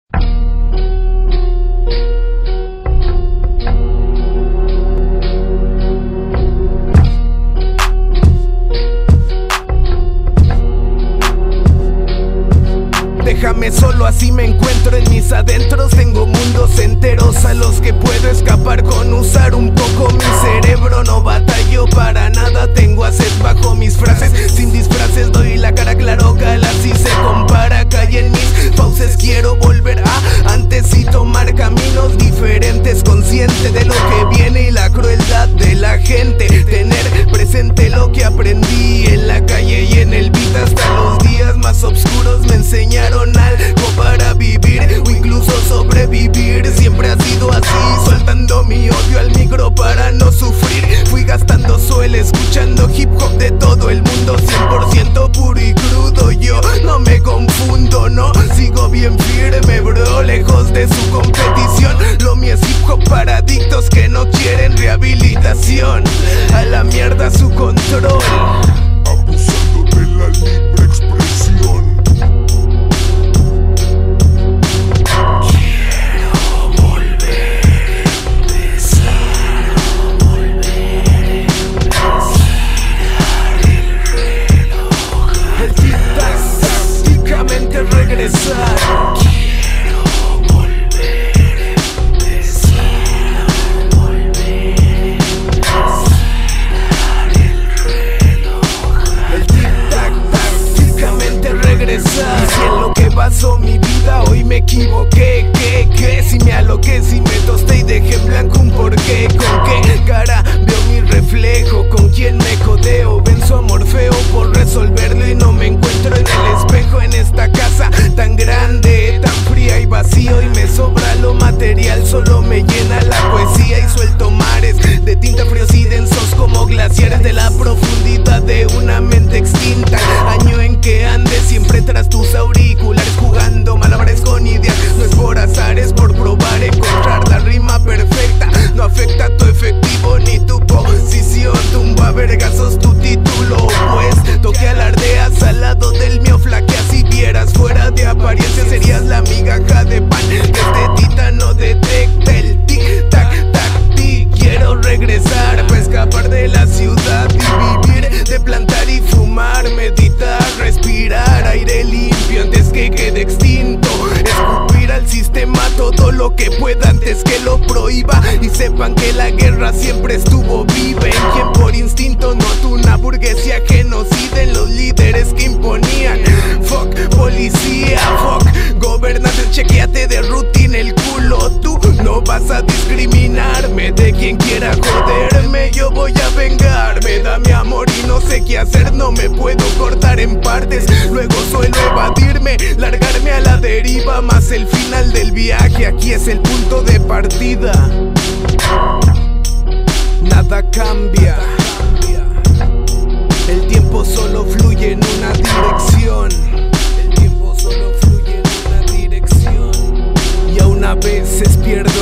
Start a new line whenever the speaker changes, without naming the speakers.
Déjame solo, así me encuentro en mis adentros. Tengo mundos enteros a los que puedo escapar con usar un poco mi cerebro. No batallo para nada, tengo haces bajo mis frases. Sin disfraces doy la cara, claro que así se compara. Calle en mis fauces, quiero volver a antes y tomar caminos diferentes. Consciente de lo que viene y la crueldad de la gente. Tener presente lo que aprendí en la calle y en el beat. Hasta los días más oscuros me enseñaron algo para vivir o incluso sobrevivir. Siempre ha sido así, soltando mi odio al micro para no sufrir. Fui gastando suelo, escuchando hip hop de todo el mundo, 100% puro y crudo. Yo no me confundo, no, sigo bien firme, bro, lejos de su competición. Lo mío es hip hop para adictos que no quieren rehabilitación. A la mierda su control,
abusando de la libre expresión.
regresar.
Quiero volver a empezar, volver a empezar el reloj.
El tic-tac, tácticamente regresar. Si en lo que basó mi vida hoy me equivoqué, ¿qué? Si me aloqué, si me tosté y dejé en blanco un porqué. ¿Con qué cara veo mi reflejo? ¿Con quién me codeo? Venzo a Morfeo por resolverlo y no me encuentro en el espejo. En esta casa tan grande, tan fría y vacío, y me sobra lo material, solo me llena la poesía. Y suelto mares de tinta fríos y densos como glaciares de la profundidad de una mente extinta. Año en que andes siempre tras tus auriculares, jugando malabares con ideas. No es por azar, es por probar, encontrar la rima perfecta. No afecta tu efectivo ni tu posición, tumbo a vergazos tu título, pues toque alardeas al lado del mío, flaqueas. Si vieras fuera de apariencia serías la migaja de pan que este titano detecta. El tic-tac, tac-tic. Quiero regresar para escapar de la ciudad y vivir de plantar y fumar, meditar, respirar aire limpio antes que quede extinto. Escupir al sistema todo lo que pueda antes que lo prohíba. Y sepan que la guerra siempre estuvo viva en quien por instinto notó una burguesía genocida en los líderes que imponían. Fuck policía, fuck gobernantes, chequeate de rutina el culo. Tú no vas a discriminarme de quien quiera joderme. Yo voy a vengarme, da mi amor y no sé qué hacer. No me puedo cortar en partes, luego suelo evadirme, largarme a la deriva. Más el final del viaje, aquí es el punto de partida. Nada cambia, el tiempo solo fluye en una dirección. El tiempo solo fluye en una dirección. Y aún a veces pierdo